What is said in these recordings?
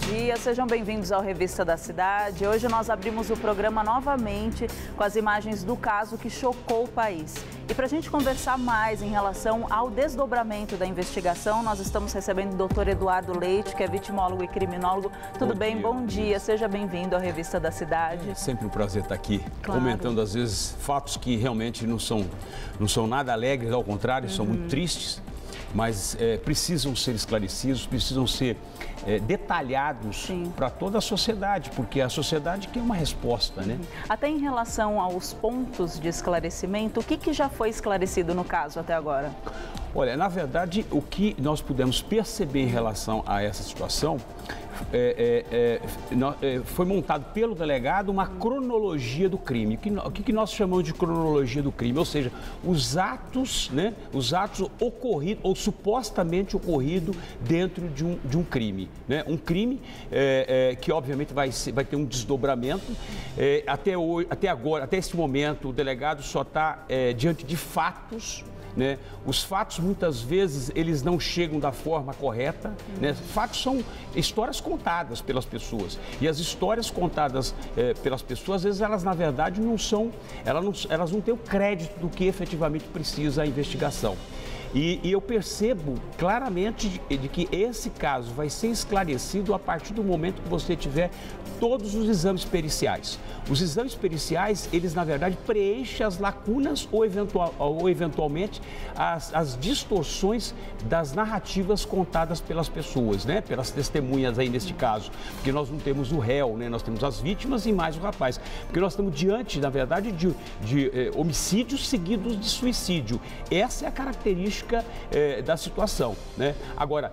dia, sejam bem-vindos ao Revista da Cidade. Hoje nós abrimos o programa novamente com as imagens do caso que chocou o país. E para a gente conversar mais em relação ao desdobramento da investigação, nós estamos recebendo o Dr. Eduardo Leite, que é vitimólogo e criminólogo. Tudo bem? Bom dia, seja bem-vindo ao Revista da Cidade. É sempre um prazer estar aqui, Claro. comentando às vezes fatos que realmente não são nada alegres, ao contrário, são muito tristes. Mas precisam ser esclarecidos, precisam ser detalhados para toda a sociedade, porque a sociedade quer uma resposta, né? Até em relação aos pontos de esclarecimento, o que já foi esclarecido no caso até agora? Olha, na verdade, o que nós pudemos perceber em relação a essa situação foi montado pelo delegado uma cronologia do crime. O que nós chamamos de cronologia do crime? Ou seja, os atos, né? Os atos ocorridos ou supostamente ocorridos dentro de um crime, né? Um crime que obviamente vai ter um desdobramento. Até agora, até esse momento, o delegado só está diante de fatos. Né? Os fatos, muitas vezes, eles não chegam da forma correta. Né? Fatos são histórias contadas pelas pessoas. E as histórias contadas pelas pessoas, às vezes, elas, na verdade, elas não têm o crédito do que efetivamente precisa a investigação. E eu percebo claramente de que esse caso vai ser esclarecido a partir do momento que você tiver todos os exames periciais. Os exames periciais, eles na verdade preenchem as lacunas ou eventualmente as distorções das narrativas contadas pelas pessoas, né? Pelas testemunhas aí neste caso. Porque nós não temos o réu, né? Nós temos as vítimas e mais o rapaz. Porque nós estamos diante, na verdade, de homicídios seguidos de suicídio. Essa é a característica da situação, né? Agora,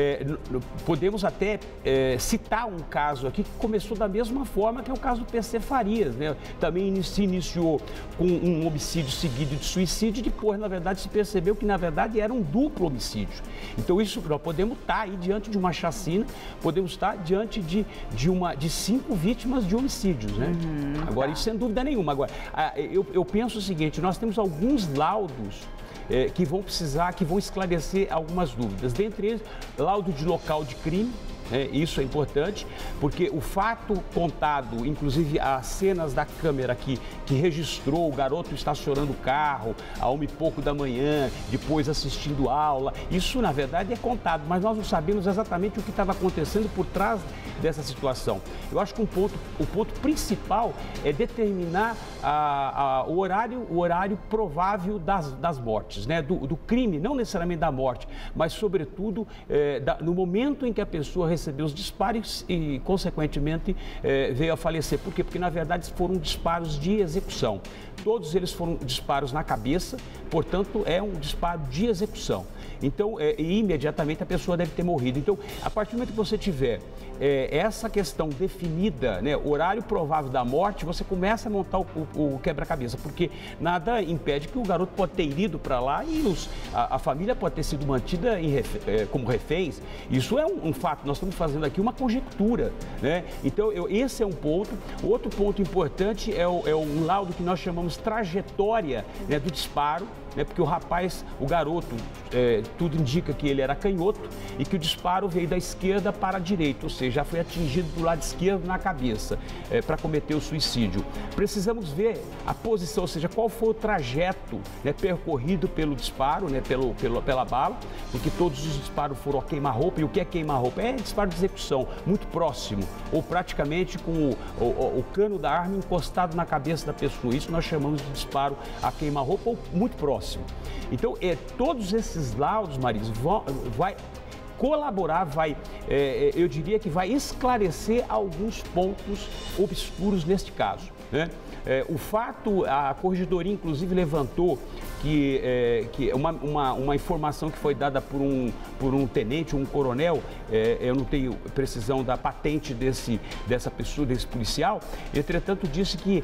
podemos até citar um caso aqui que começou da mesma forma que é o caso do PC Farias, né? Também se iniciou com um homicídio seguido de suicídio e depois, na verdade, se percebeu que, na verdade, era um duplo homicídio. Então, isso nós podemos estar aí diante de uma chacina, podemos estar diante de 5 vítimas de homicídios, né? Agora, isso sem dúvida nenhuma. Agora, eu penso o seguinte, nós temos alguns laudos que vão esclarecer algumas dúvidas. Dentre eles, laudo de local de crime. Isso é importante, porque o fato contado, inclusive as cenas da câmera que registrou o garoto estacionando o carro a 1 e pouco da manhã, depois assistindo aula, isso na verdade é contado, mas nós não sabemos exatamente o que estava acontecendo por trás dessa situação. Eu acho que o ponto principal é determinar o horário provável das mortes, né? Do crime, não necessariamente da morte, mas sobretudo no momento em que a pessoa recebeu os disparos e, consequentemente, veio a falecer. Por quê? Porque, na verdade, foram disparos de execução. Todos eles foram disparos na cabeça, portanto, é um disparo de execução. Então, imediatamente a pessoa deve ter morrido. Então, a partir do momento que você tiver essa questão definida, né, horário provável da morte, você começa a montar o quebra-cabeça, porque nada impede que o garoto pode ter ido para lá e a família pode ter sido mantida como reféns. Isso é um fato, nós estamos fazendo aqui uma conjectura, né? Então, esse é um ponto. Outro ponto importante é um laudo que nós chamamos trajetória, né, do disparo, né, porque o garoto, tudo indica que ele era canhoto e que o disparo veio da esquerda para a direita, ou seja, já foi atingido do lado esquerdo na cabeça para cometer o suicídio. Precisamos ver a posição, ou seja, qual foi o trajeto, né, percorrido pelo disparo, né, pela bala, porque todos os disparos foram a queima-roupa. E o que é queima-roupa? É disparo de execução, muito próximo, ou praticamente com o cano da arma encostado na cabeça da pessoa. Isso nós chamamos de disparo a queima-roupa ou muito próximo. Então, todos esses laudos, Marisa, vai colaborar, eu diria que vai esclarecer alguns pontos obscuros neste caso, né? O fato, a corregedoria inclusive levantou que uma informação que foi dada por um tenente, um coronel, eu não tenho precisão da patente dessa pessoa, desse policial, entretanto disse que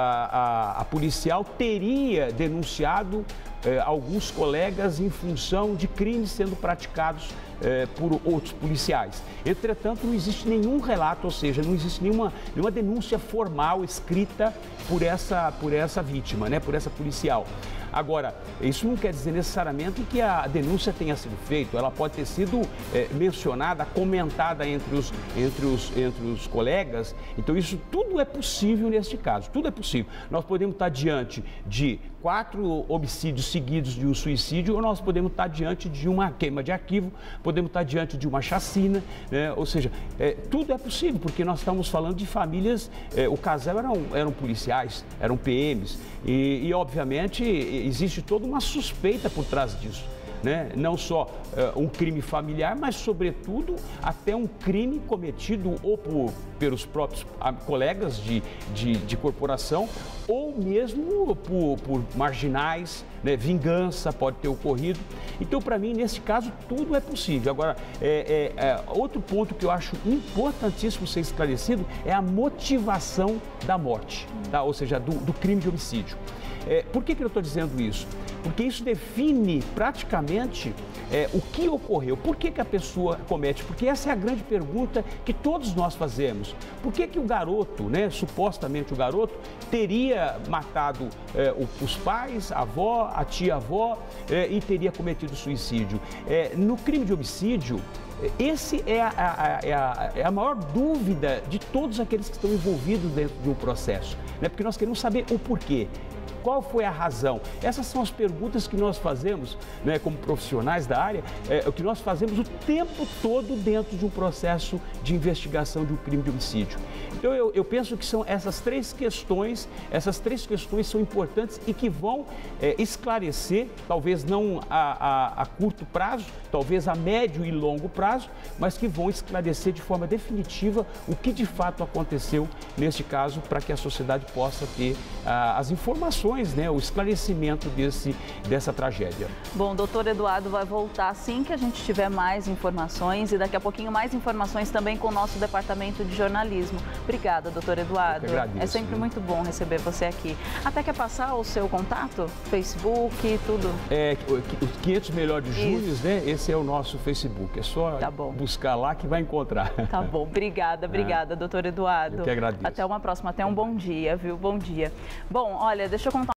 a policial teria denunciado alguns colegas em função de crimes sendo praticados por outros policiais. Entretanto, não existe nenhum relato, ou seja, não existe nenhuma denúncia formal escrita por essa vítima, né, por essa policial. Agora, isso não quer dizer necessariamente que a denúncia tenha sido feita, ela pode ter sido mencionada, comentada entre os colegas. Então, isso tudo é possível neste caso, tudo é possível. Nós podemos estar diante de 4 homicídios seguidos de um suicídio, ou nós podemos estar diante de uma queima de arquivo, podemos estar diante de uma chacina, né? Ou seja, tudo é possível, porque nós estamos falando de famílias, o casal eram policiais, eram PMs, e obviamente existe toda uma suspeita por trás disso. Né? Não só um crime familiar, mas sobretudo até um crime cometido ou pelos próprios colegas de corporação, ou mesmo por marginais, né? Vingança pode ter ocorrido. Então, para mim, nesse caso, tudo é possível. Agora, outro ponto que eu acho importantíssimo ser esclarecido é a motivação da morte, tá? Ou seja, do crime de homicídio. Por que eu estou dizendo isso? Porque isso define praticamente o que ocorreu. Por que a pessoa comete? Porque essa é a grande pergunta que todos nós fazemos. Por que o garoto, né, supostamente o garoto, teria matado os pais, a avó, a tia-avó e teria cometido suicídio? No crime de homicídio, esse é a maior dúvida de todos aqueles que estão envolvidos dentro de um processo, né? Porque nós queremos saber o porquê. Qual foi a razão? Essas são as perguntas que nós fazemos, né, como profissionais da área, o que nós fazemos o tempo todo dentro de um processo de investigação de um crime de homicídio. Então, eu penso que são essas três questões são importantes e que vão esclarecer, talvez não a curto prazo, talvez a médio e longo prazo, mas que vão esclarecer de forma definitiva o que de fato aconteceu neste caso, para que a sociedade possa ter as informações, né, o esclarecimento dessa tragédia. Bom, o doutor Eduardo vai voltar assim que a gente tiver mais informações e daqui a pouquinho mais informações também com o nosso departamento de jornalismo. Obrigada, doutor Eduardo. Eu que agradeço, é sempre muito bom receber você aqui. Até quer passar o seu contato? Facebook, tudo? Os 500 melhores júris, né? Esse é o nosso Facebook. É só buscar lá que vai encontrar. Tá bom, obrigada, doutor Eduardo. Eu que agradeço. Até uma próxima, até um bom dia, viu? Bom dia. Bom, olha, deixa eu contar